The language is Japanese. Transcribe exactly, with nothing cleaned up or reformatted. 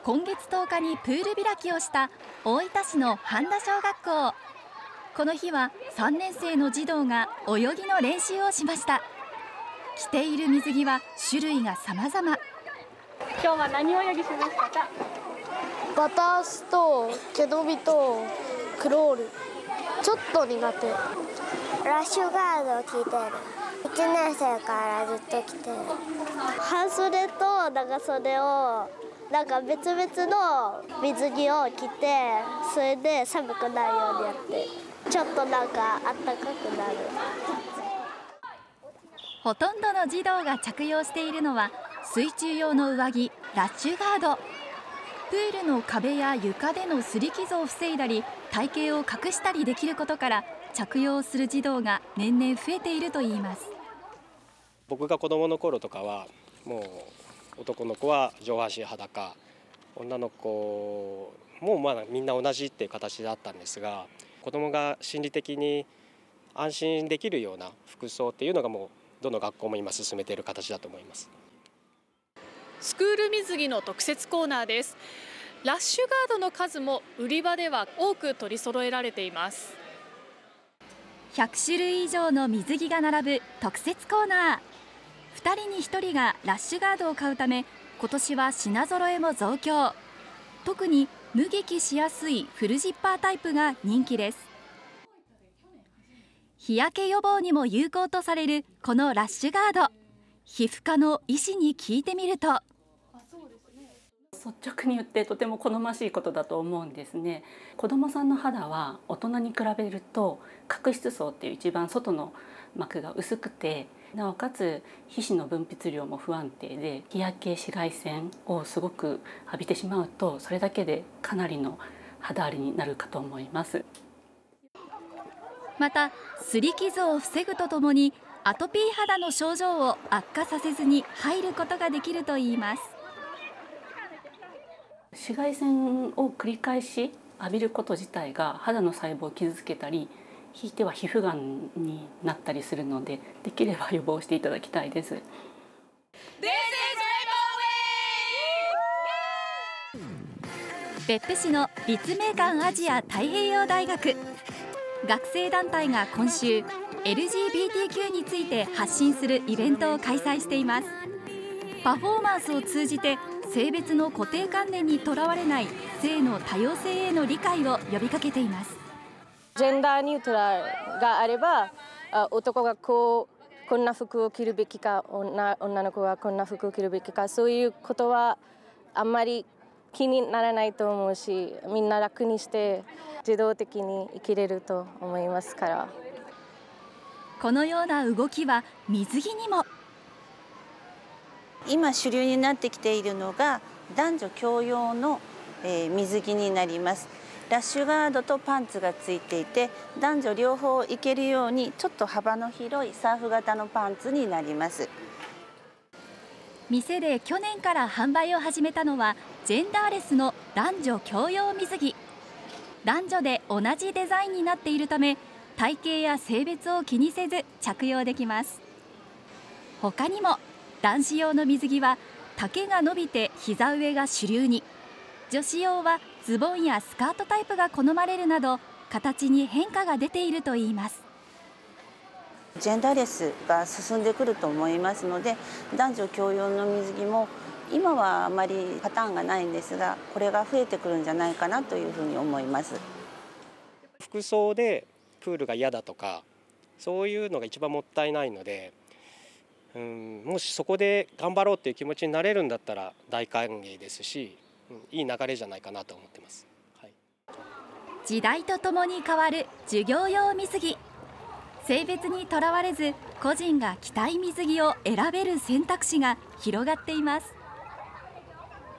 今月とおかにプール開きをした大分市の半田小学校。この日はさんねん生の児童が泳ぎの練習をしました。着ている水着は種類が様々。 今日は何泳ぎしましたか？ バタ足と毛伸びとクロール。ちょっと苦手。 ラッシュガードを着てる。いちねん生からずっと着てる。 半袖と長袖をなんか別々の水着を着て、それで寒くなるようにやってちょっとなんかあったかくなる。 ほとんどの児童が着用しているのは水中用の上着ラッシュガード。プールの壁や床での擦り傷を防いだり体型を隠したりできることから着用する児童が年々増えているといいます。 僕が子どもの頃とかはもう男の子は上半身裸、女の子もまあみんな同じっていう形だったんですが、子どもが心理的に安心できるような服装っていうのがもうどの学校も今進めている形だと思います。 スクール水着の特設コーナーです。ラッシュガードの数も売り場では多く取り揃えられています。 ひゃくしゅるい以上の水着が並ぶ特設コーナー。ふたりにひとりがラッシュガードを買うため、今年は品揃えも増強。特に脱ぎ着しやすいフルジッパータイプが人気です。日焼け予防にも有効とされるこのラッシュガード。皮膚科の医師に聞いてみると、 率直に言ってとても好ましいことだと思うんですね。子どもさんの肌は大人に比べると角質層っていう一番外の膜が薄くて、なおかつ皮脂の分泌量も不安定で、日焼け紫外線をすごく浴びてしまうとそれだけでかなりの肌荒れになるかと思います。 また擦り傷を防ぐとともにアトピー肌の症状を悪化させずに入ることができるといいます。 紫外線を繰り返し浴びること自体が肌の細胞を傷つけたり、ひいては皮膚がんになったりするので、できれば予防していただきたいです。 別府市の立命館アジア太平洋大学。学生団体が今週 エルジービーティーキュー について発信するイベントを開催しています。パフォーマンスを通じて性別の固定観念にとらわれない性の多様性への理解を呼びかけています。 ジェンダーニュートラルがあれば、男がこうこんな服を着るべきか、女、女の子がこんな服を着るべきか、そういうことはあんまり気にならないと思うし、みんな楽にして自動的に生きれると思いますから。 このような動きは水着にも。 今主流になってきているのが男女共用の、えー、水着になります。ラッシュガードとパンツがついていて、男女両方いけるようにちょっと幅の広いサーフ型のパンツになります。 店で去年から販売を始めたのはジェンダーレスの男女共用水着。男女で同じデザインになっているため、体型や性別を気にせず着用できます。他にも男子用の水着は丈が伸びて膝上が主流に、女子用はズボンやスカートタイプが好まれるなど、形に変化が出ているといいます。 ジェンダーレスが進んでくると思いますので、男女共用の水着も今はあまりパターンがないんですが、これが増えてくるんじゃないかなというふうに思います。 服装でプールが嫌だとか、そういうのが一番もったいないので、うん、もしそこで頑張ろうっていう気持ちになれるんだったら大歓迎ですし、うん、いい流れじゃないかなと思ってます。はい、 時代とともに変わる授業用水着。性別にとらわれず個人が着たい水着を選べる選択肢が広がっています。